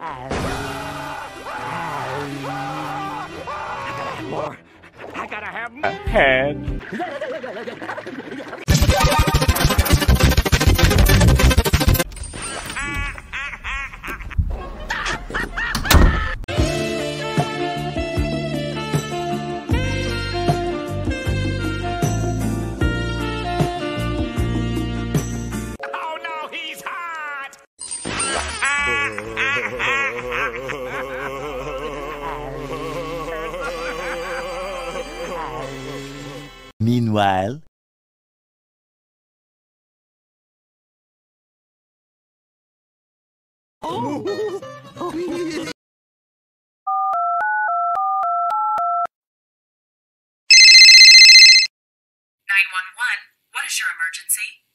More. I gotta have more. Head. Oh no, he's hot! Meanwhile, What is your emergency?